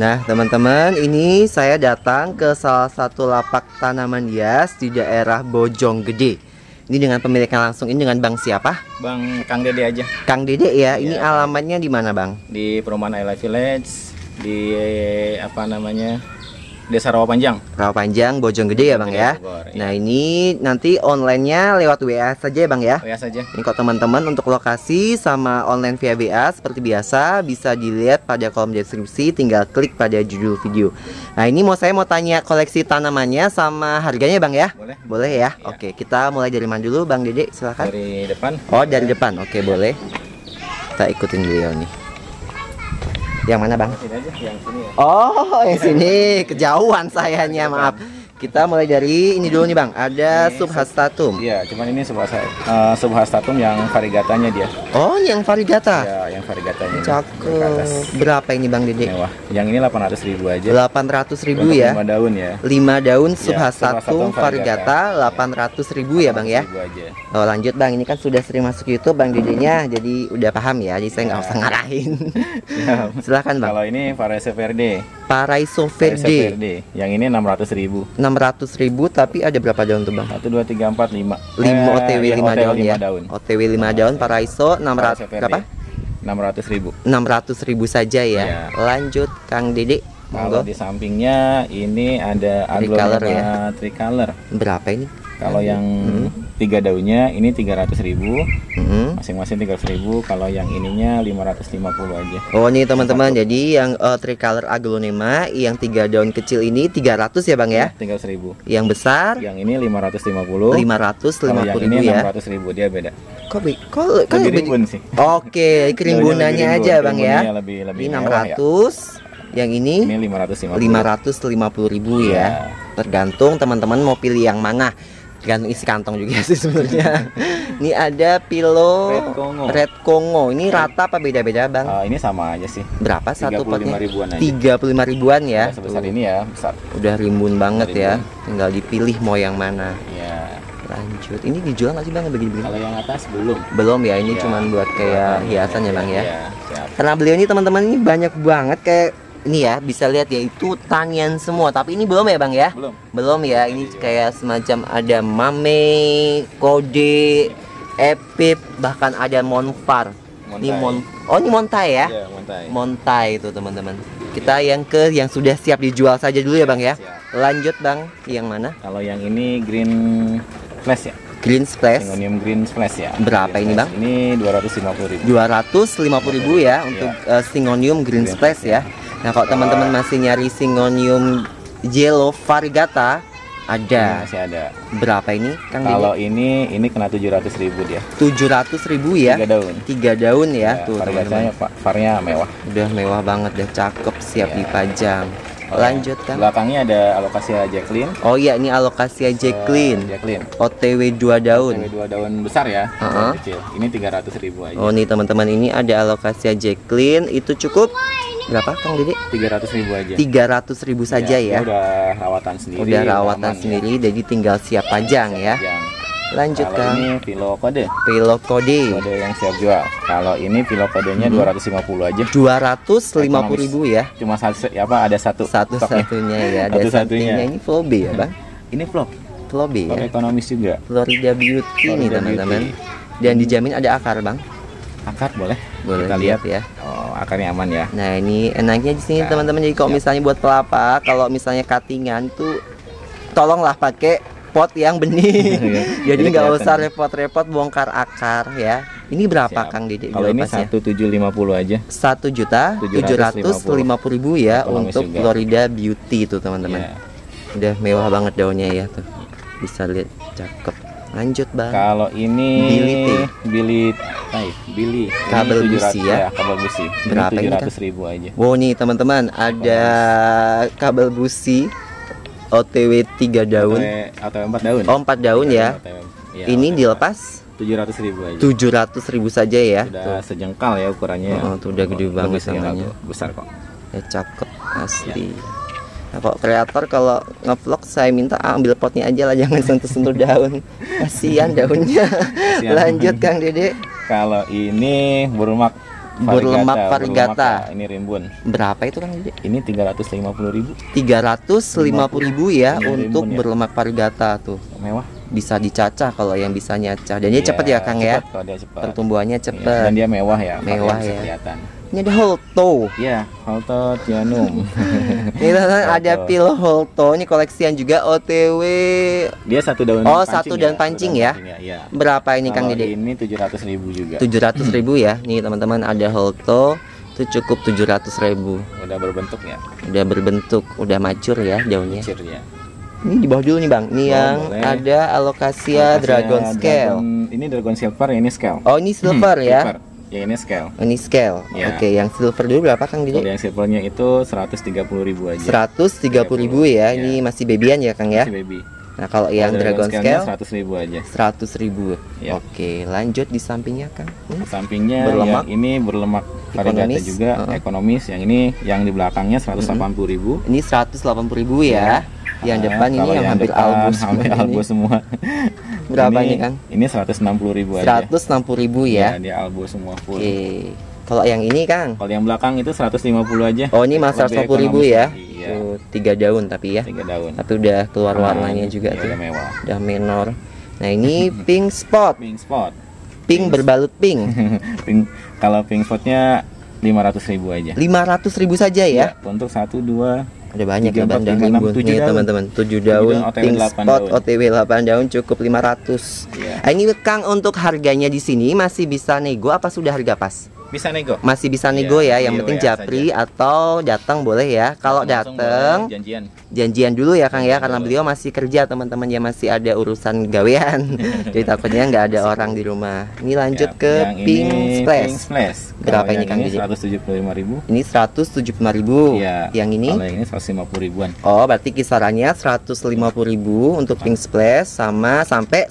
Nah teman-teman, ini saya datang ke salah satu lapak tanaman hias di daerah Bojonggede. Ini dengan pemiliknya langsung, ini dengan Bang siapa? Bang Kang Dede aja. Kang Dede ya, Iya, ini alamatnya di mana Bang? Di perumahan Ella Village, di apa namanya, Desa Rawapanjang. Rawapanjang, Bojonggede ya Bang ya. Bogor, iya. Nah ini nanti online-nya lewat WA saja ya Bang ya. WA saja. Ini kok teman-teman untuk lokasi sama online via WA seperti biasa bisa dilihat pada kolom deskripsi, tinggal klik pada judul video. Nah ini saya mau tanya koleksi tanamannya sama harganya Bang ya. Boleh. Boleh ya. Iya. Oke, kita mulai dari mana dulu Bang Dede, silakan. Dari depan. Oh dari depan, oke boleh. Kita ikutin beliau nih. Yang mana Bang? Sini aja, yang sini ya. Oh yang sini, kejauhan sayanya, maaf. Kita mulai dari ini dulu nih Bang. Ada Ini subhastatum. Iya, cuman ini subhastatum yang variegatanya dia. Oh ini yang variegata. Ya, yang variegatanya. ini. Cakep. Berapa ini Bang Dede? Mewah. Yang ini 800.000 aja. 800.000 Untuk ya. 5 daun ya. 5 daun Ya, subhastatum variegata 800.000 ya Bang ya. 800.000 aja. Oh lanjut Bang, ini kan sudah sering masuk YouTube Bang Dedenya, jadi udah paham ya, jadi saya nggak Ya. usah ngarahin. Ya. Silakan Bang. Kalau ini Varese Verde. Paraiso Varese Verde Verde. Yang ini 600.000. 600.000, tapi ada berapa daun tuh Bang? 1 2 3 4 5. 5 OTW 5 daun ya. daun. OTW 5 daun Paraiso 600 Varese berapa? Verde. 600.000. 600.000 saja ya. Ya. Lanjut Kang Dede. Kalau Monggo. di sampingnya ini ada Tricolor aglonema ya. tricolor. Berapa ini? Kalau yang 3 daunnya ini 300.000, Mm-mm. masing-masing 300.000. Kalau yang ininya 550 aja. Oh ini teman-teman, jadi yang tricolor aglonema yang 3 daun kecil ini 300 ya Bang ya. 300.000. Yang besar Yang ini 550. Kalau yang 550.000 ini ya. 600.000, dia beda. Kok Lebih rimbun sih. Oke, kerimbunannya Daunnya lebih aja rimbun, Bang ya. kerimbunnya lebih Ini mewah ya. 600. Yang ini Ini 550. 550.000 ya. Ya. Tergantung teman-teman mau pilih yang mana. Tergantung isi kantong juga sih sebenarnya. Ini ada pilo Red Congo. Ini rata apa beda-beda Bang? Ini sama aja sih. Berapa satu 35 potnya? ribuan aja. 35 ribuan ya. Nggak sebesar Tuh. ini ya, besar. Udah rimbun banget ya. Rimbun. Tinggal dipilih mau yang mana. Ya. Lanjut. Ini dijual nggak sih Bang begini-begini? Kalau yang atas belum. Belum ya, ini Ya, cuman buat kayak hiasan ya Bang ya. Siap. Karena beliau ini teman-teman ini banyak banget kayak ini ya, bisa lihat ya itu tanian semua, tapi ini belum ya Bang ya? Belum. Ya, ini kayak semacam ada mame, kode, epip, bahkan ada monfar. Ini ini montai ya? Iya, montai. Montai itu teman-teman. Kita yang sudah siap dijual saja dulu ya Bang ya. Siap. Lanjut Bang, yang mana? Kalau yang ini green flash ya. Green Splash. Syngonium green flash ya. Berapa Green ini, flash. Bang? Ini 250.000. 250.000 ya untuk Syngonium Green Splash ya. Nah, kalau teman-teman masih nyari Syngonium Yellow Variegata ada. Masih ada. Berapa ini Kang Kalau Dede? ini kena 700.000 dia. 700.000 ya. 3 daun. 3 daun ya, tuh Variegatanya teman-teman. varnya mewah. Udah mewah banget, udah cakep, siap Ya. dipajang. Kalau Lanjut Kang. Belakangnya ada alokasia Jacqueline. Oh iya, ini alokasia Jacqueline. Jacqueline. OTW 2 daun. Ini 2 daun besar ya. Heeh. Daun kecil. Ini 300.000 aja. Oh nih teman-teman, ini ada alokasia Jacqueline, itu cukup berapa Kang Dede? 300.000 aja. 300.000 saja ya. Dia udah rawatan sendiri. Udah rawatan aman sendiri, jadi tinggal siap pajang ya. Yang Lanjut kalau Kang. ini pilo kode. Pilo kode Kode yang siap jual. Kalau ini pilo kodenya 250 aja. 250.000 ya. Cuma satu ya apa ada satu. stoknya. Satu-satunya ya. Ada Satu-satunya. sampingnya ini Flow B ya Bang? Ini vlog. Flow B Vlog ya. ekonomis juga. Florida Beauty nih Florida teman-teman. Beauty. Dan dijamin ada akar Bang. Akar boleh. Boleh Kita lihat ya. Oh, akarnya aman ya. Nah ini enaknya di sini Nah, teman-teman. Jadi kalau siap. misalnya buat pelapa, kalau misalnya cuttingan tuh tolonglah pakai pot yang benih. Jadi Jadi nggak kelihatan. usah repot-repot bongkar akar ya. Ini berapa Siap. Kang Dede? Kalau ini dilepasnya? 1.750 aja. 1.750.000 ya Ekonomis untuk juga. Florida Beauty itu teman-teman. Iya. Udah mewah banget daunnya ya tuh. Bisa lihat cakep. Lanjut Bang. Kalau ini Billy Kabel Ini busi ya? kabel busi. Berapa ini, ini Kang? 700.000 aja. Wow nih teman-teman, ada kabel busi OTW 3 daun. Atau 4 daun. Oh 4 daun ya. Iya, Ini OTW. dilepas 700.000 aja. 700.000 saja ya. Udah sejengkal ya ukurannya. Oh, tuh udah gede banget Bagus ya, namanya. besar kok. Ya cakep asli. Nah, kok kreator kalau ngevlog saya minta ambil potnya aja lah, jangan sentuh-sentuh daun. Kasihan daunnya. Kasihan. Lanjut Kang Dede. Kalau ini burung berlemak varigata. Ini rimbun. Berapa itu Kang Dede? Ini 350.000. 350.000 ya Ini untuk rimbun ya. berlemak varigata tuh. Mewah. Bisa dicacah kalau yang bisa nyacah. Dan dia Iya, cepat ya Kang ya. cepat kalau dia cepat. Pertumbuhannya Iya, cepat. dan dia mewah ya. Mewah bisa ya. Kelihatan. Ini ada Holto. Iya, Holtothianum. Ini teman-teman ada Holto. pil Holto. Ini koleksian juga OTW. Dia satu daun Oh, pancing satu daun ya, pancing satu ya. daun pancing Iya. Berapa ini Kang Kalau Dede? ini 700.000 juga. 700.000 ya. Nih teman-teman ada Holto. Itu cukup 700.000. Udah berbentuk ya. Udah berbentuk, udah mature ya daunnya. Kecil ya. Ini di bawah dulu nih Bang. Ini Oh, yang boleh. ada Alocasia Dragon Scale. Ini Dragon Silver, ini Scale. Oh, ini silver ya. Silver. Ya ini Scale. Ini scale. Ya. Oke, yang silver dulu berapa Kang Kalau Dede? yang silvernya itu 130.000 aja. 130.000 ya. Ya. Ini masih babyan ya Kang ya. Masih baby. Nah, kalau yang Dragon Scale-nya Scale 100.000 aja. 100.000. Ya. Oke, lanjut di sampingnya Kang. Sampingnya Berlemak. yang ini berlemak varigata Ekonomis. juga, ekonomis. Yang ini yang di belakangnya 180.000. Ini 180.000 ya. Yang depan ini Kalau yang hampir depan albus. hampir semua albus semua. Berapa ini, Kang? Ini 160.000 aja. 160.000 Ya, ya. dia albus semua full. Oke. Kalau yang ini Kang? Kalau yang belakang itu 150 aja. Oh, ini mas Lebih 150.000 ya. ekonomis. Iya, Tuh, 3 daun tapi ya. 3 daun. Tapi udah keluar warnanya juga Ya, tuh. udah mewah. Udah menor. Nah, ini pink spot. Pink spot. Pink berbalut pink. Pink, kalau pink spotnya 500.000 aja. 500.000 saja ya. Untuk 1, 2, Ada banyak 3, ya 4, bandang 5, 6, rimbun 7 nih daun. teman-teman. 7 daun daun, OTW pink 8 spot daun. OTW 8 daun cukup 500. Iya. Nah, ini Kang untuk harganya di sini masih bisa nego apa sudah harga pas? bisa nego. Masih bisa Iya, nego ya, yang di penting WA japri atau datang boleh ya. Kalau Langsung datang boleh janjian. janjian dulu ya Kang ya, Janjian karena dulu. beliau masih kerja teman-teman ya, masih ada urusan gawean. Jadi takutnya nggak ada orang di rumah. Ini lanjut Ya, ke yang pink ini splash. Pink splash. Berapa Kalau ini, yang Kang ini Didi? 175.000. Ini 175.000. Iya. Yang ini? Kalau yang ini 150.000-an. Oh, berarti kisarannya 150.000 untuk pink splash sama sampai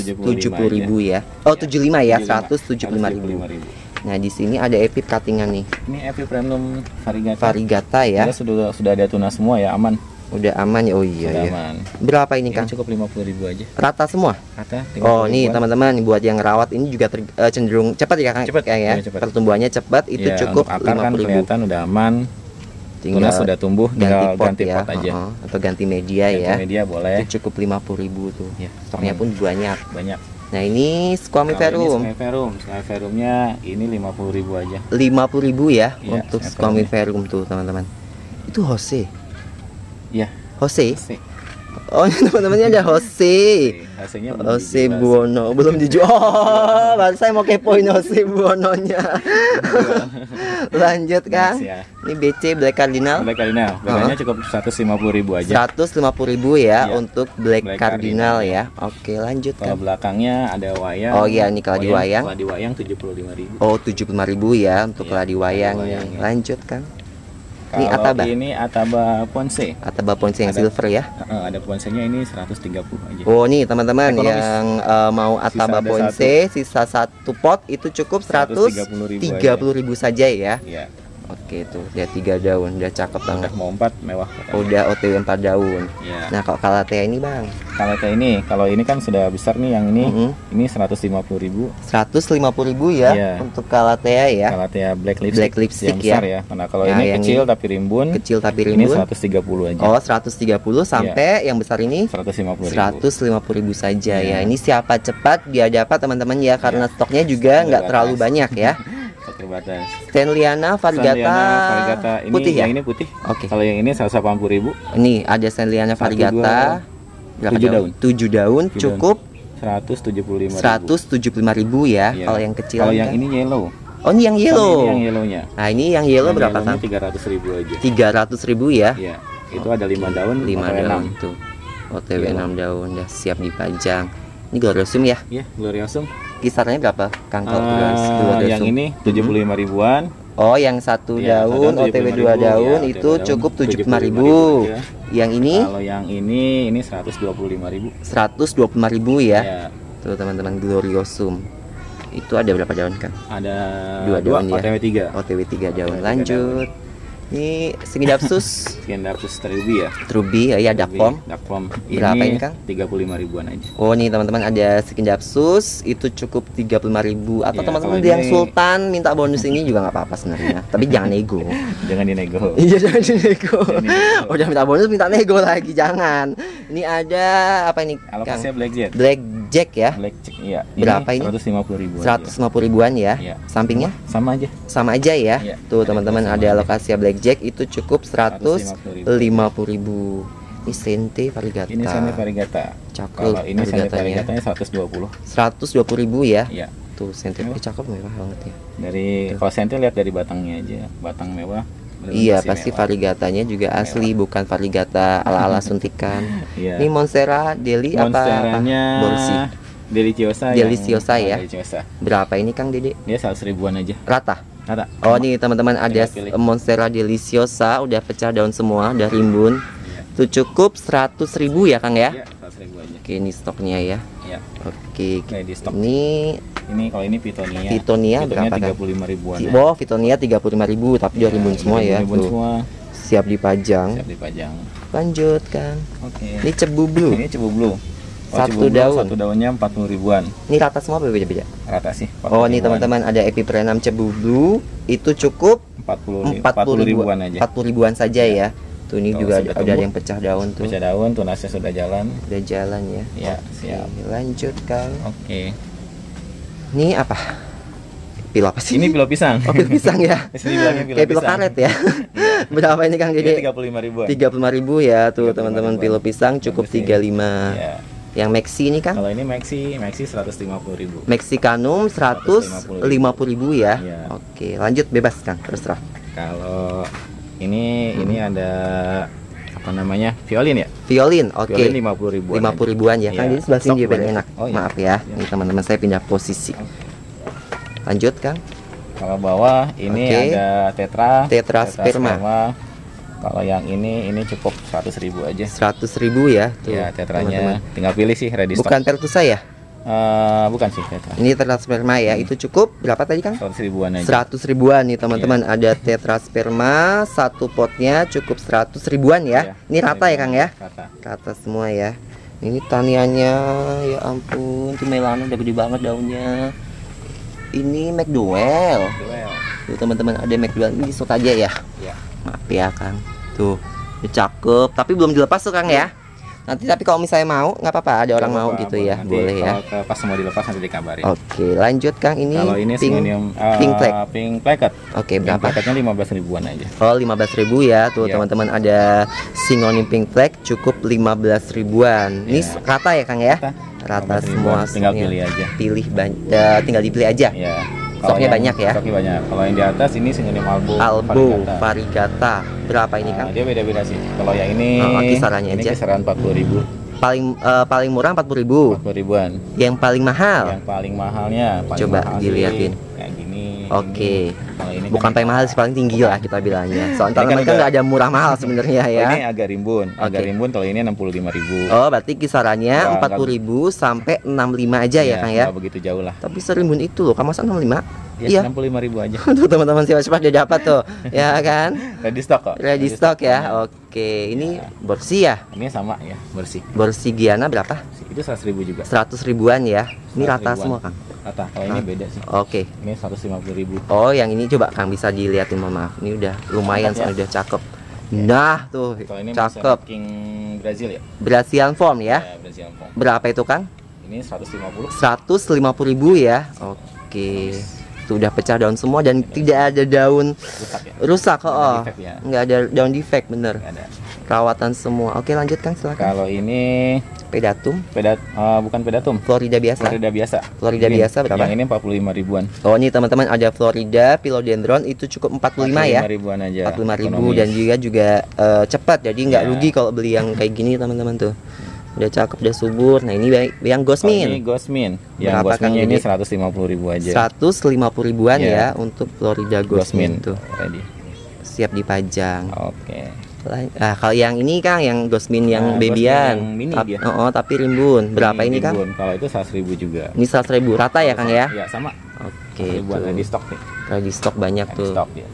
170.000 ya. Oh, 75 ya, 175.000. 175.000. Nah, di sini ada epi cuttingan nih. Ini Epipremnum varigata. Varigata ya. Dia sudah ada tunas semua ya, aman. Udah aman ya. Oh iya Sudah ya. aman. Berapa ini Ini Kang? cukup 50.000 aja. Rata semua? Kata Oh, nih teman-teman buat yang rawat ini juga cenderung cepat ya Kang. Cepat, Kang ya. iya, cepat. Pertumbuhannya cepat, itu ya, cukup untuk akar kan 50.000. kelihatan udah aman. Tunas sudah tumbuh, tinggal ganti pot aja. atau ganti media Ganti ya. media boleh. Itu cukup 50.000 tuh. Ya, Stoknya pun banyak. banyak. Nah, ini Squamiferum. Squamiferumnya ini 50.000 aja. 50.000 ya Iya, untuk Squamiferum. Squamiferum tuh, teman-teman. Itu Jose. Iya. Jose. Sih. Oh, teman-temannya ada Jose. Hasilnya Jose Buono belum dijual. Oh, baru saya mau kepoin Jose Buononya. Lanjut Kang. Ya. Ini BC Black Cardinal. Black Cardinal. Harganya cukup 150.000 aja. 150.000 ya Iya. untuk Black Black Cardinal Cardinal. ya. Oke, lanjut Kalau Kang. belakangnya ada wayang. Oh iya, ini keladi wayang. Keladi wayang 75.000. Oh, 75.000 ya untuk Iya, keladi wayang keladi nih. wayang ya. Lanjut Kang. Kalau Ini Ataba. ini Ataba Ponce. Ataba Ponce yang Ada- silver ya. Ada Ponce-nya ini 130 aja. Oh, nih teman-teman Ekonomis. yang mau Ataba ada Ponce sisa satu pot itu cukup 130.000 saja ya. Iya. Oke, tuh dia 3 daun, udah cakep banget. Udah mau 4 mewah. Udah OTW 4 daun. Iya. Nah, kalau Calathea ini Bang, Kalau ini kan sudah besar nih, yang ini Mhm. ini 150.000. 150.000 ya Iya. untuk Calathea ya. Calathea Black Lipstick, Black Lipstick yang besar ya. ya. Karena kalau Nah, ini yang kecil ini tapi rimbun, Kecil tapi ini rimbun. 130 aja. Oh, 130 sampai yang besar ini 150.000. 150.000 saja ya. Iya. Ini siapa cepat dia dapat teman-teman ya, karena stoknya juga nggak terlalu Terbatas. banyak ya. Terbatas. Stanleyana Varigata Varigata ini putih ya. yang ini putih. Oke. Kalau yang ini 180.000, Ini ada Stanleyana Varigata. Berapa 7 daun. 7 daun 7 cukup 175.000. 175.000 ya. Iya. Kalau yang kecil Kalau kan? yang ini yellow. Oh, ini yang Kalau yellow. ini yang yellownya. Nah, ini yang yellow Yang berapa yellownya Kang? 300.000 aja. 300.000 ya. Iya. Itu ada 5 daun, 5 OTW daun 6. tuh. OTW Iya. 6 daun udah siap dipajang. Ini gloriosum ya. Iya, Gloriosum. Kisarannya berapa Kang kalau Yang ini 75 ribuan. Oh, yang satu Iya, daun satu OTW 2 75.000, daun ya, itu OTW cukup 75.000. 75.000 aja. Yang ini Kalau yang ini 125.000. 125.000 ya. Ya, Tuh teman-teman, gloriosum. Itu ada berapa daun Kang? ada 2 daun ya. OTW 3. OTW 3 daun. OTW 3 Lanjut. Ini segi dapsus Sekian dapus terubi ya. Trubi ya, Dakpom. Dakpom. Berapa ini, Kang? 35 ribuan aja. Oh nih teman-teman, ada skin dapsus itu cukup 35.000. Atau Ya, teman-teman kalau yang ini- sultan minta bonus ini juga nggak apa-apa sebenarnya. Tapi jangan nego. Jangan dinego. Iya jangan nego. Jangan dinego. Udah minta bonus minta nego lagi, jangan. Ini ada apa ini? Kang? Alokasinya Black Jet. Black Jack ya. Black Jack iya. Berapa ini? 150 ribuan. 150 ribuan ya. Iya. Sampingnya Sama aja. sama aja ya. Iya. Tuh teman-teman Sama ada aja. alokasi Blackjack itu cukup 150.000. Ini sente variegata. Ini Sente Variegata. Cakep Kalau ini Sente variegatanya. Variegatanya 120. 120.000 ya. Iya. Tuh sente cakep mewah banget ya. Dari kalau Sente lihat dari batangnya aja. Batang mewah. bener-bener Iya masih pasti mewah. variegatanya juga asli, bukan variegata ala-ala suntikan. Iya. Ini Monstera Deli apa? Monsteranya Borsi. Deliciosa. Deliciosa yang, ya. Deliciosa. Berapa ini Kang Dede? Dia 100 ribuan aja. Rata. Ada. Oh nih teman-teman ada Tinggal pilih. Monstera Deliciosa udah pecah daun semua, udah rimbun. Itu cukup 100.000 ya Kang ya. Iya, 100 ribu aja. Oke ini stoknya ya. Iya. Oke. Oke, di stok. Ini Kalau ini Pitonia. Pitonia berapa, Kang? 35 ribuan. Ya. wow, Vitonia 35.000 tapi udah rimbun semua ya. Rimbun Tuh. semua. Siap dipajang. Siap dipajang. Lanjut Kang. Oke. Ini cebu blue. Ini cebu blue. Satu cebu blue, daun. Satu daunnya 40 ribuan. Ini rata semua beda-beda. Rata sih. 40 Oh, nih ribuan. teman-teman ada Epiprenum cebu blue itu cukup 40 40 ribuan aja. 40 ribuan saja ya. Tuh ini Kalau juga sudah ada tumbuh, yang pecah daun tuh. Pecah daun, tunasnya sudah jalan. Udah jalan ya. Ya, siap. Oke, lanjut Kang. Oke. Ini apa? Pil apa sih? Ini pilo pisang. Oh, pil pisang ya. Di sini bilangnya pilo Kayak pil pisang. karet ya. Berapa ini Kang Ini Dede? 35 ribuan. 35.000 ya tuh 35.000. teman-teman, pilo pisang cukup Bagus nih. 35. Ya. Yang Maxi ini Kang? Kalau ini Maxi 150 ribu. Mexicanum 150.000 ya. Iya. Oke, lanjut bebas Kang, terserah. Kalau ini ada apa namanya? Violin ya? Violin, oke. Violin 50 ribuan. 50 ribuan ya kan, Iya. jadi sebelah sini Stok juga biar banyak. enak. Oh, iya. Maaf ya, Iya. ini teman-teman saya pindah posisi. Lanjut Kang. Kalau bawah ini Oke. ada Tetra Tetrasperma. Kalau yang ini cukup 100 ribu aja. 100.000 ya tuh. Ya, tetranya teman-teman. tinggal pilih sih ready stock. Bukan Pertusa ya? Bukan sih tetra. Ini Tetrasperma ya, itu cukup berapa tadi Kang? 100 ribuan aja. 100 ribuan nih teman-teman. Iya. Ada Tetrasperma, satu potnya cukup 100 ribuan ya. Iya, Ini rata ya Kang ya? Rata. Rata semua ya. Ini taniannya ya ampun, tuh melana udah gede banget daunnya. Ini McDowell. Duel. Tuh teman-teman ada McDowell, ini shot aja ya. Ya. Maaf ya Kang. Tuh, udah cakep, tapi belum dilepas tuh Kang ya. Nanti tapi kalau misalnya mau nggak apa-apa, ada orang mau gitu ya, Nanti boleh ya. Kalau pas mau dilepas nanti dikabarin. Oke, lanjut Kang, ini Kalau ini pink. Syngonium pink plaque. Pink placket. Oke, Pink berapa? placketnya 15 ribuan aja. Oh 15.000 ya, tuh Iya. teman-teman ada Syngonium pink plaque cukup 15 ribuan. Ini Iya. rata ya Kang ya? Rata. Rata 15 semua. ribuan. Tinggal semuanya. pilih aja. Tinggal dipilih aja. Ya. Stoknya banyak ya? Stoknya banyak. Kalau yang di atas ini Syngonium albo. Albo, variegata. variegata. Berapa ini Kang? Dia beda-beda sih. Kalau yang ini Kisarannya ini aja. kisaran 40 ribu. Paling murah 40.000. 40 ribuan. Yang paling mahal. Yang paling mahalnya Coba mahal diliatin. sih kayak gini. Oke. Ini. Kalau ini Bukan kan paling mahal sih, paling tinggi lah kita bilangnya. Soalnya Ini kan kan udah- nggak ada murah mahal sebenarnya Oh, ya. ini agak rimbun. Agak Oke. rimbun kalau ini 65 ribu. Oh, berarti kisarannya Nggak- 40.000 sampai 65 aja ya Kang ya. Nggak begitu jauh lah. Tapi serimbun itu loh, kamu masa 65? Ya, Iya. 65 ribu aja. Tuh teman-teman cepat-cepat dia dapat tuh. Ya kan? Ready stock kok. Ready stock ya. Oke, ini Borsi ya. Ini sama ya, bersih. Borsi Giana berapa? Itu 100 ribu juga. 100 ribuan ya. Ini 100 rata ribuan. semua Kang. Rata. Kalau ini beda sih. Oke. Ini 150 ribu. Oh, yang ini coba Kang bisa dilihatin, mohon maaf. Ini udah lumayan, Cakep ya? soalnya udah cakep. Nah, tuh Kalau ini cakep. King Brazil ya. Brazilian form ya. Brazilian Pong. Berapa itu Kang? Ini 150. 150.000 ya. Oke. Itu udah pecah daun semua dan tidak ada daun Rusak ya. rusak. Nggak ada Oh, defect ya. nggak ada daun defect, bener. Nggak ada. Perawatan semua. Oke, lanjut Kang, silakan. Kalau ini Pedatum, bukan pedatum. Florida biasa. Florida biasa. Florida Ini, biasa berapa? Yang ini 45 ribuan. Oh, ini teman-teman ada Florida Philodendron itu cukup 45 ya. ribuan aja. 45.000 Ekonomis. dan juga cepat, jadi nggak Ya. rugi kalau beli yang kayak gini teman-teman tuh. Udah cakep, udah subur. Nah, ini yang Kalau Gosmin. ini Gosmin. Yang Berapa, Kang, Gosminnya ini ini? 150 ribu aja. 150 ribuan Ya. ya untuk Florida Gosmin tuh. Ready. Siap dipajang. Oke. Nah, kalau yang ini Kang, yang Gosmin yang Nah, babyan. Gosmin yang mini dia. Tapi rimbun. Berapa ini Kang? ribuan. Kalau itu 100 ribu juga. Ini 100.000 rata ya Kang ya? Ya sama. Oke. Ribuan tuh. ready stock nih. Ready stock banyak Ready tuh. stock ya.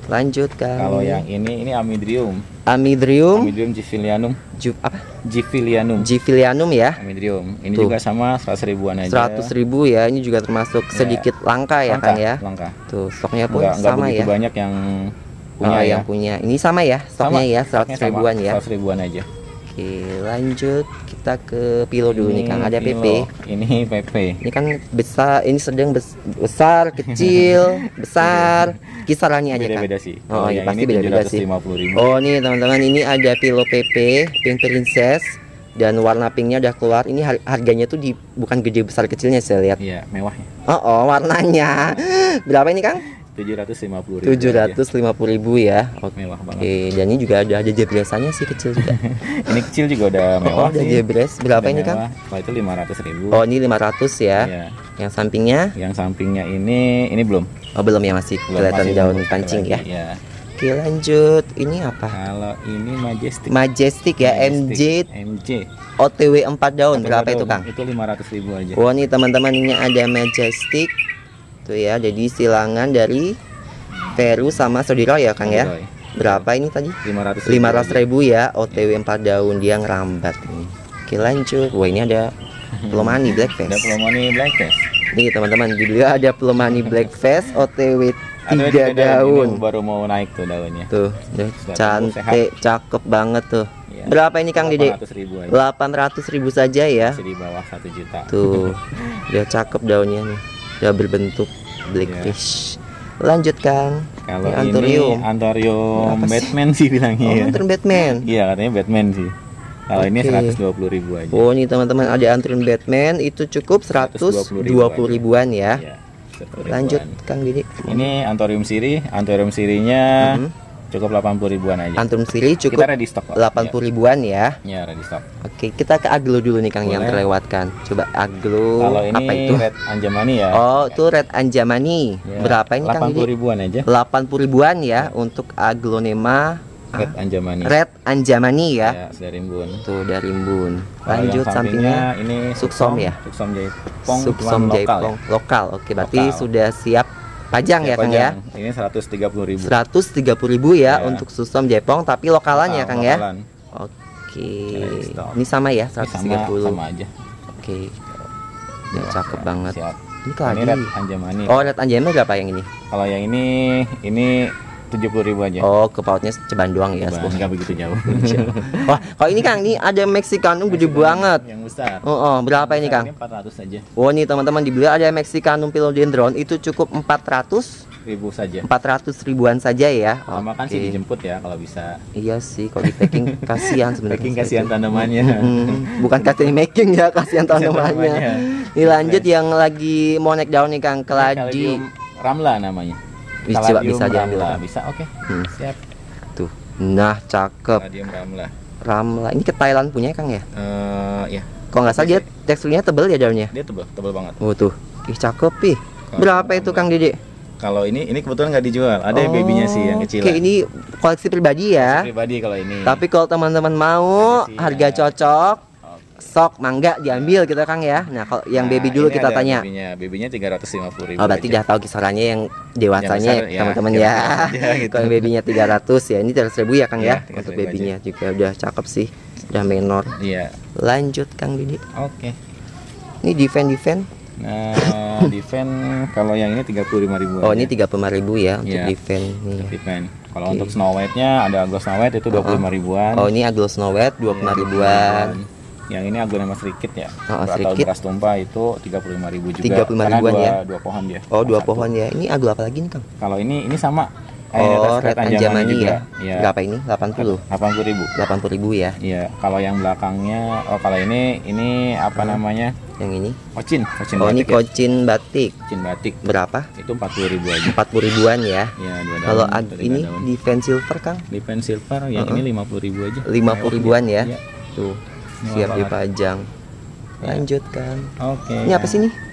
Lanjut Kang. Kalau yang ini Amidrium. Amidrium. Amidrium Givilianum. Apa? Givilianum. Givilianum ya. Amidrium. Ini Tuh. juga sama 100 ribuan aja. 100.000 ya. Ini juga termasuk sedikit langka ya Kang ya. Langka. Tuh, stoknya pun Nggak sama begitu ya. banyak yang punya ya. yang punya. Ini sama ya stoknya ya, 100 ribuan ya. 100 ribuan aja. Oke, lanjut kita ke Pilo dulu nih Kang. Ada PP. Ini PP. Ini kan besar, ini sedang besar, kecil, besar. Kisarannya aja Kang. Beda-beda sih. Oh, yang iya pasti ini beda-beda sih. 750.000. Oh, nih teman-teman, ini ada Pilo PP Pink Princess dan warna pinknya udah keluar. Ini harganya tuh bukan gede besar kecilnya saya lihat. Iya, mewahnya. Oh, warnanya. Berapa ini Kang? 750.000. 750.000 ya. Oke. Mewah banget. Dan ini juga ada jebresannya sih kecil juga. Ini kecil juga udah mewah ada sih. jebres. Berapa Udah ini mewah. Kang? Kalau itu 500.000. Oh, ini 500 ya. Iya. Yang sampingnya? Yang sampingnya ini belum. Oh, belum ya, masih Belum, kelihatan masih daun belum pancing lagi, ya. Iya. Oke, lanjut. Ini apa? Kalau ini Majestic. Majestic ya, Majestic. MJ OTW 4 daun. Berapa itu Kang? Itu 500.000 aja. Wah, nih teman-teman, ini ada Majestic. Tuh ya, jadi silangan dari Peru sama Sodiro ya Kang ya. Sodiro. Berapa ini tadi? 500.000 ya, OTW 4 daun, dia ngerambat ini. Oke, lanjut. Wah, ini ada Plomani Black Ada Face. Plomani Black Face. Nih teman-teman, di beliau ada Plomani Black Face OTW 3 Ada daun. ini baru mau naik tuh daunnya. Tuh, Sudah cantik, cakep banget tuh. Iya. Berapa ini Kang Dede? 800.000 aja. 800.000 saja ya. Masih di bawah 1 juta. Tuh, udah cakep daunnya nih. Udah berbentuk blackfish. Lanjut Kang. Kalau Ini Anthurium Berapa sih? Batman sih bilangnya. Oh, ya. Anthurium Batman. Iya, katanya Batman sih. Kalau ini Oke. 120.000 aja. Oh, nih teman-teman, ada Anthurium Batman itu cukup 120 ribuan ya. Iya, 120 Lanjut ribuan. Kang Dede. Ini Anthurium sirinya Mhm. cukup 80 ribuan aja. Anthurium siri Kita cukup ready stock, Pak. 80 ribuan ya. Ya, ready stock. Oke, kita ke aglo dulu nih Kang yang Boleh. terlewatkan. Coba aglo Kalau ini apa itu? Red Anjamani ya. Oh, itu Red Anjamani. Ya, Berapa ini Kang 80 Dede? ribuan aja. 80 ribuan ya untuk aglonema Red Anjamani. Red Anjamani ya. Ya, dari Rimbun. Tuh dari Rimbun. Kalau Lanjut yang sampingnya ini Suksom ya. Suksom Jaipong. Suksom cuman Jaipong lokal lokal. Oke, berarti Lokal. sudah siap pajang ya Kang ya. Ini 130.000. 130.000 ya Ya. untuk Suksom Jaipong tapi lokalan ya Kang ya. Lokalan. Oke. Stop. Ini sama ya Ini 130. sama aja. Oke. Ya, cakep Siap, banget. siap. Ini Ini Red lagi. Anjamani. Oh, Red Anjamani berapa yang ini? Kalau yang ini 70.000 aja. Oh, ke pautnya ceban doang ya. Bang, nggak begitu jauh. Wah, kalau ini Kang, ini ada Mexicanum gede banget. Yang besar. Oh, berapa ini Kang? Ini 400 aja. Oh, nih teman-teman, di beliau ada Mexicanum Philodendron itu cukup 400 saja. ribuan saja ya. Sama kan Oke. sih dijemput ya kalau bisa. Iya sih, kalau di packing kasihan sebenarnya. Packing kasihan tanamannya. Bukan cutting making ya, kasihan tanamannya. tanamannya. Ini lanjut yang lagi mau naik daun nih Kang, keladi. Caladium Ramla namanya. Coba Caladium bisa diambil, Ramla. Kang. Bisa, oke. Hmm. Siap. Tuh. Nah, cakep. Caladium Ramla. Ramla. Ini ke Thailand punya Kang ya? Ya. Kalau nggak salah dia teksturnya tebel ya daunnya. Dia tebel banget. Oh tuh. Ih, cakep ih. Kalau Berapa itu Ramla. Kang Dede? Kalau ini kebetulan nggak dijual. Ada yang babynya sih yang kecil. Oke, ini koleksi pribadi ya. Pribadi kalau ini. Tapi kalau teman-teman mau Ada sih, harga ya. cocok, Oke. sok mangga diambil gitu Kang ya. Nah, kalau yang Nah, baby dulu ini kita ada tanya. Babynya 350.000. Oh, berarti aja. udah tahu kisarannya yang dewasanya Yang ya, besar, ya, teman-teman yang ya. besar aja gitu. Kalau yang babynya 300 ya, ini 300.000 ya Kang Iya, ya. 300.000 Untuk babynya juga udah cakep sih. Udah menor. Iya. Lanjut Kang Didi. Oke. Ini defend. Nah, defend kalau yang ini 35.000. Oh, ini 35.000 ya untuk Iya. defend nih. Defend. Kalau Oke. untuk Snow White-nya ada Aglo Snow White itu 25 ribuan. Oh, ini Aglo Snow White 25 ribuan. Yang ini Aglonema sedikit ya. Oh, Atau sedikit. beras tumpah itu 35.000 juga. 35 Karena ribuan ya. dua pohon dia. Oh, dua Satu. pohon ya. Ini Aglo apa lagi nih Kang? Kalau ini sama. Oh, Red Anjamani ya. Iya. Berapa ini? 80. 80.000. 80.000 ya. Iya, kalau yang belakangnya, kalau ini apa namanya? Yang ini. Ocin Oh, ini batik ya. Kocin batik. Ocin batik. Berapa? Itu 40.000 aja. 40 ribuan ya. Iya, dua Kalau daun, tiga ini daun. defense silver Kang Defense silver yang ini 50.000 aja. 50 ribuan ya. Iya. Tuh, Mewah siap banget. dipajang. Ya. Lanjut Kang. Oke. Ini apa sih nih?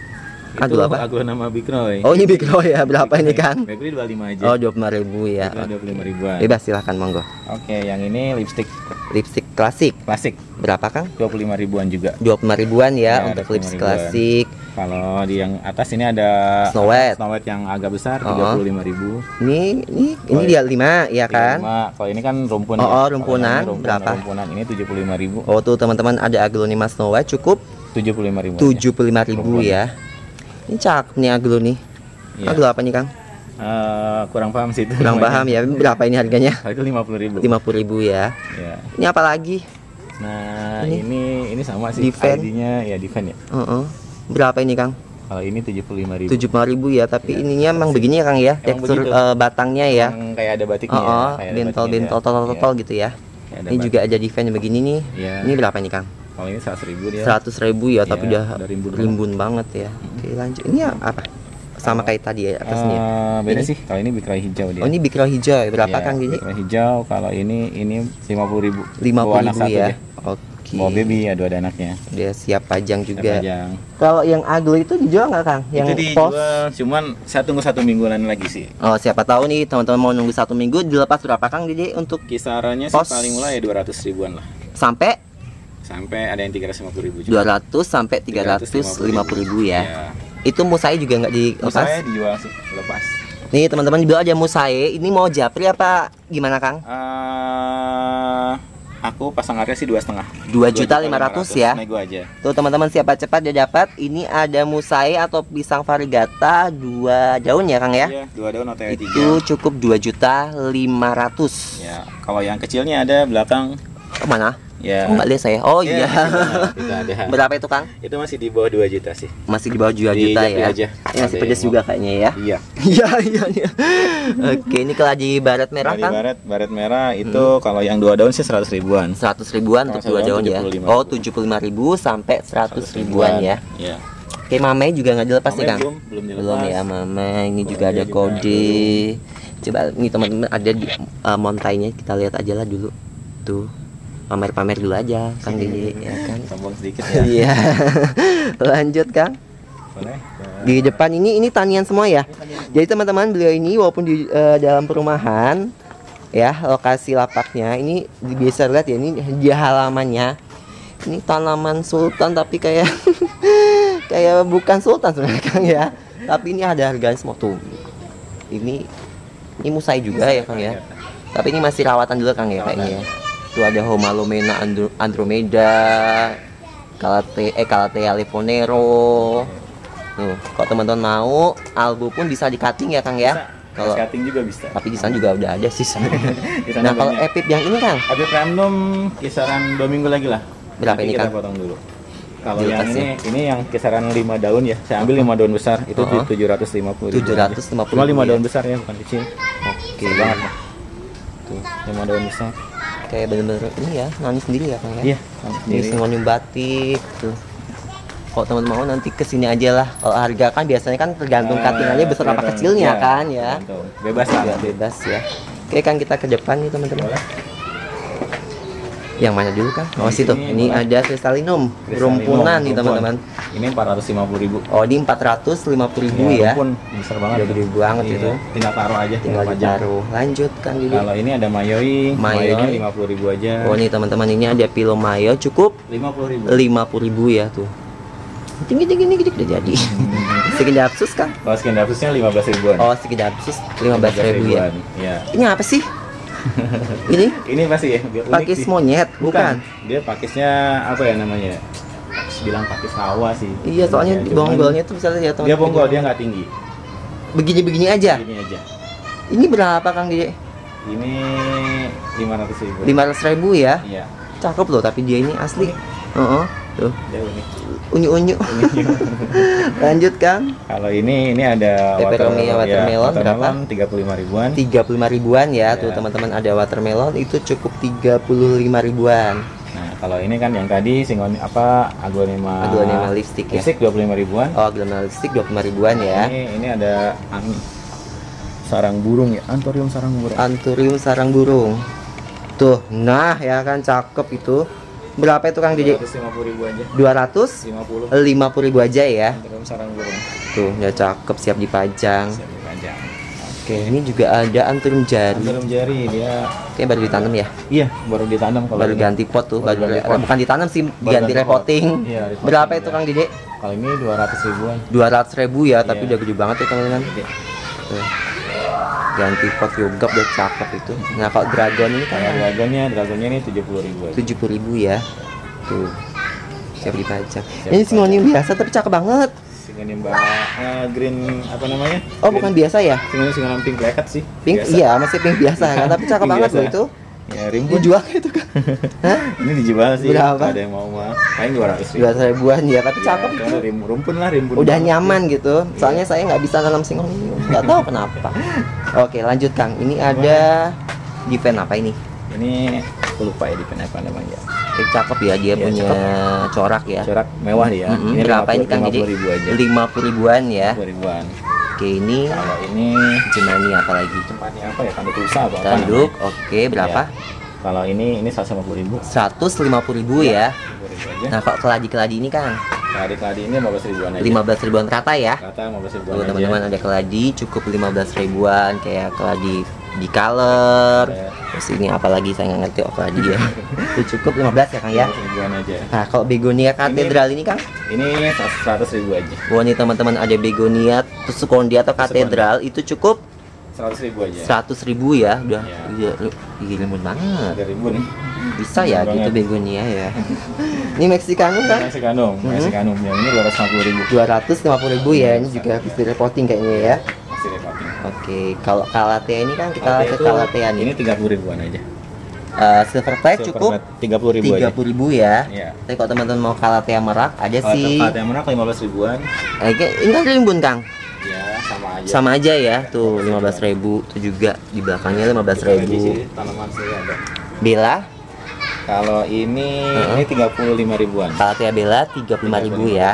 Aglo apa? Aglo nama Big Roy. Oh, ini Big Roy ya. Berapa ini, Kang? Bakery 25 aja. Oh, 25.000 ya. 25 ribuan. Bebas, silahkan monggo. Oke, yang ini lipstick Lipstick klasik. klasik Berapa, Kang? 25 ribuan juga. 25 ribuan ya, Ya, untuk 25 lipstick ribuan. klasik. Kalau di yang atas ini ada Snow White. Snow White yang agak besar, Oh. 35.000. Ini dia 5 ya kan? Kalau ini kan rumpun. Oh, ya. oh, rumpunan. Kalau yang ini Berapa? Rumpunan ini 75.000. Oh, tuh teman-teman ada aglonema Snow White cukup 75.000. 75.000 ya. Ini cakep nih aglo nih. Iya. Aglo apa nih, Kang? Kurang paham sih itu. Kurang paham ya. Berapa ini harganya? Kalau itu 50.000. 50.000 ya. Ya. Ini apa lagi? Nah, Ini? ini sama sih. Defend. ID-nya ya Defend ya. Berapa ini, Kang? Kalau ini 75.000. 75.000 ya, tapi ininya emang begini ya, Kang ya. Emang Tekstur begitu. batangnya ya. Yang kayak ada batiknya. ya, kayak ada Bentol-bentol batiknya ya. totol gitu ya. Kayak ada Ini batik. juga ada defend begini nih. Iya. Ini berapa nih, Kang? Kalau ini 100.000 dia. 100.000 ya, tapi Iya, udah udah rimbun rimbun banget ya. Oke, lanjut. Ini apa? Sama kayak tadi ya atasnya. Beda Ini? sih. Kalau ini bikrai hijau dia. Oh, ini bikra hijau ya. Berapa, Iya, Kang gini? bikrai hijau. Kalau ini 50.000. 50.000 ya. Bawa Oke. baby, ada anaknya. Dia siap pajang juga. Panjang. Kalau yang aglo itu dijual nggak, Kang? Yang Itu pos? dijual, cuman saya tunggu 1 mingguan lagi sih. Oh, siapa tahu nih teman-teman mau nunggu 1 minggu dilepas berapa, Kang? Jadi untuk Kisarannya Pos. sih paling mulai ya 200 ribuan lah. sampai Sampai ada yang 350.000 juga. 200 sampai 350.000 ya. Iya. Itu musae juga nggak dilepas? Saya dijual sih, lepas. Nih teman-teman juga ada musae. Ini mau japri apa gimana, Kang? Aku pasang harga sih 2,5. 2.500.000 ya. Nego aja. Tuh teman-teman, siapa cepat dia dapat. Ini ada musae atau pisang varigata 2 daun ya, Kang ya. Iya, 2 daun OTW 3. Itu cukup 2.500.000. Ya, kalau yang kecilnya ada belakang. Mana? Ya. Oh, nggak lihat saya. Oh iya. Itu ada. Berapa itu, Kang? Itu masih di bawah 2 juta sih. Masih di bawah 2 Di juta Japri ya. aja. Ini masih Ada pedas yang juga kayaknya ya. Iya. Iya, iya, iya. Oke, ini kelaji barat merah, Kali Kang. baret merah itu kalau yang 2 daun sih 100 ribuan. 100 ribuan Kalau untuk 2 daun ya. 75.000. Oh, 75.000 sampai 100 ribuan ya. Iya. Oke, mame juga nggak dilepas nih, Mame Kang. belum dilepas. Belum ya, mame. Ini juga Kode ada juga kode. Coba nih teman-teman, ada di montainya, kita lihat aja lah dulu. Tuh. Pamer-pamer dulu aja, Kang Didi ya kan. Sombong sedikit ya. Iya. Lanjut, Kang. Boleh. Di depan ini tanian semua ya. Jadi teman-teman, beliau ini walaupun di dalam perumahan ya, lokasi lapaknya ini bisa lihat ya, ini di halamannya. Ini tanaman sultan tapi kayak kayak bukan sultan sebenarnya, Kang ya. Tapi ini ada harganya semua tuh. Ini musai juga ya, Kang ya. Tapi ini masih rawatan dulu, Kang ya kayaknya ya. Tuh ada Homalomena Andromeda, Calathea Lifonero. Tuh, kalau teman-teman mau, albu pun bisa di cutting ya, Kang ya. Kalau Kalau cutting juga bisa. tapi di sana juga udah ada sih sebenarnya. Di sana Nah, kalau banyak. epip yang ini, Kang, Habis random kisaran 2 minggu lagi lah. Berapa Nanti ini, kita Kang? potong dulu. Kalau Dilepas yang ini yang kisaran 5 daun ya. Saya ambil 5 daun besar itu 750.000. 750.000 Cuma 5 ya. daun besar ya, bukan kecil. Oke Seru banget. Lah. Tuh, 5 daun besar. kayak bener-bener ini ya, nani sendiri ya, Kang ya. Iya, Ini sendiri. sengonyu batik tuh. Kalau teman mau nanti kesini aja lah. Kalau harga kan biasanya kan tergantung cuttingannya besar apa tergantung. kecilnya Iya, kan ya. tergantung. Bebas lah. Ya, bebas ya. Oke, kan kita ke depan nih teman-teman. Yang mana dulu, Kang? Oh, Di situ. sini Ini boleh. ada Kristalinum, rumpunan nih teman-teman. Ini 450.000. Oh, ini 450.000 ya. Rumpun besar banget. Udah gede banget Iya, itu. Tinggal taruh aja, Tinggal pajang. ditaruh. Lanjut kan dulu. Kalau ini ada mayoi, Mayoi. mayoinya 50.000 aja. Oh, nih teman-teman, ini ada Pilo Mayo cukup 50.000. 50.000 ya tuh. Tinggi udah jadi. Sekedapsus, Kang. Kalau skin dapsusnya 15 ribuan. Oh, sekedapsus 15.000 ya. Iya. Ini apa sih? Ini Ini pasti ya, biar unik pakis sih. monyet, bukan? Dia pakisnya apa ya namanya? Bilang pakis rawa sih. Iya, soalnya Ya, cuman bonggolnya tuh bisa lihat dia bonggol, dia nggak tinggi. begini-begini aja. Ini aja. Ini berapa, Kang Dede? Ini 500.000. 500.000 ya. Iya. Cakep loh, tapi dia ini asli. Heeh. Tuh, Dia unik. unyu-unyu. Lanjut, Kang. Kalau ini ada Peperomia watermelon berapa? 35 ribuan. 35 ribuan ya. Iya. Tuh teman-teman, ada watermelon itu cukup 35 ribuan. Nah, kalau ini kan yang tadi singon apa aglonema Lipstick ya. lipstick 25 ribuan. Oh, aglonema lipstick 25 ribuan ya. Ini ada sarang burung ya, antorium sarang burung. Anturium sarang burung. Tuh, nah ya kan cakep itu. Berapa itu Kang Dede? 250.000 aja. 250.000 aja ya. Terus sarang burung. Tuh, udah cakep, siap dipajang. Siap dipajang. Oke, ini juga ada antrum jari. Antrum jari dia. Kayaknya baru ditanam ya? Iya, baru ditanam kalau Baru ini. ganti pot tuh, Baru ganti pot. bukan ditanam sih, Baru ganti ganti pot. repotting. Iya, repotting, Berapa itu ya. Kang Dede? Kalau ini 200.000-an. 200.000 ya, tapi Iya. udah gede banget tuh teman-teman. Gede. Tuh. Ganti pot juga udah cakep itu. Nah, kalau dragon ini kan Kalau dragonnya ini 70.000 aja. 70.000 ya. Tuh. Siap dipajang. Ini singonium biasa tapi cakep banget. Singonium green apa namanya? Oh, bukan biasa ya? Singonium pink placket sih. Pink, Biasa. iya, masih pink biasa kan, tapi cakep Pink banget biasa. loh itu. Ya, rimbun. Dijual itu kan. Hah? Ini dijual sih. Berapa? Ada yang mau paling 200.000. 200.000-an ya, tapi cakep itu. Rumpun lah, rimbun. Udah banget. nyaman gitu. Soalnya saya nggak bisa nanam singonium, nggak tahu kenapa. Oke, lanjut Kang. Ini ada diven apa ini? Ini aku lupa ya di pen apa namanya. Cakep ya, dia Iya, punya corak ya. Corak mewah dia. Ini berapa ini Kang? Jadi 50.000 aja. 50.000-an ya. 50.000-an. Oke, ini Kalau ini Jemani apa lagi? tempatnya apa ya? Tanduk rusa apa? Tanduk. Oke, berapa? Kalau ini 150.000. 150.000 ya. 50.000 aja. Nah, kok keladi-keladi ini Kang? Keladi ini 15.000-an aja. 15.000-an rata ya. Kata 15.000-an Tuh aja. teman-teman, ada keladi cukup 15.000-an, kayak keladi di color. Ada. Terus ini apalagi saya nggak ngerti keladi ya. Itu cukup 15 ya Kang ya. 15.000-an aja. Nah, kalau begonia katedral ini Kang? Ini 100.000 aja. Wah, nih teman-teman, ada begonia tusukondi atau katedral itu cukup 100.000 aja. 100.000 ya. Udah Iya. iya rimbun banget. Ada rimbun. Bisa ya Rimbun gitu banget. begonia ya. Ini Mexicanum kan? Mexicanum yang ini 250.000. 250.000 ya. Ini juga bisa repotting kayaknya ya. Masih repotting. Oke, kalau kalatea ini kan kita Kalau ke itu kalatea nih. Ini 30.000-an aja. Silver plate cukup 30.000 aja. 30.000 ya. Iya. Tapi kalau teman-teman mau kalatea merak ada Kalau sih. tempat yang mana 15.000-an. Ini kan rimbun Kang. Ya, sama aja. Sama aja ya. Tuh 15.000 itu juga di belakangnya 15.000. Tanaman sih ada. Bella, Kalau ini 35.000-an. kalatea bella 35.000 ya.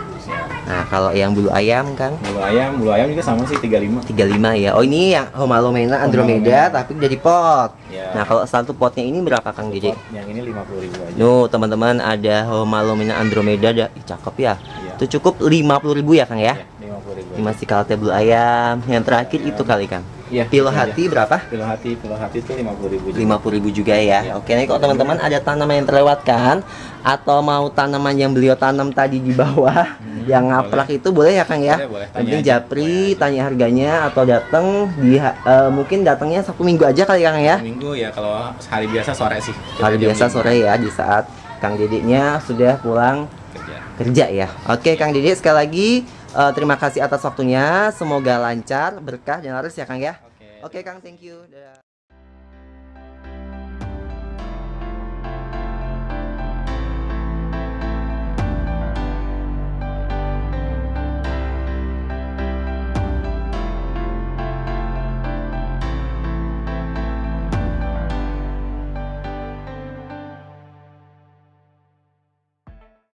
Nah, kalau yang bulu ayam Kang Bulu ayam juga sama sih 35. 35 ya. Oh, ini yang Homalomena Andromeda tapi udah di pot. Ya. Nah, kalau satu potnya ini berapa Kang Dede? Yang ini 50.000 aja. Nuh, teman-teman, ada Homalomena Andromeda cakep ya. Iya. Itu cukup 50.000 ya Kang ya. Ya, 50.000. Ini masih kalatea bulu ayam. Yang terakhir itu kali Kang. Iya. Pilo itu aja. hati berapa? Pilo hati itu 50.000 juga. 50.000 juga ya. Iya. Oke, nih kalau teman-teman ada tanaman yang terlewatkan atau mau tanaman yang beliau tanam tadi di bawah yang ngaprak itu boleh ya Kang ya. Boleh, tanya Penting aja. japri, tanya harganya atau datang di mungkin datangnya 1 minggu aja kali Kang ya. Minggu ya, kalau hari biasa sore sih. Hari Jam biasa 5 sore ya, di saat Kang Dedeknya sudah pulang kerja. kerja ya. Oke Kang Dedek, sekali lagi terima kasih atas waktunya. Semoga lancar, berkah dan laris ya Kang ya. Oke Kang, thank you. Dadah.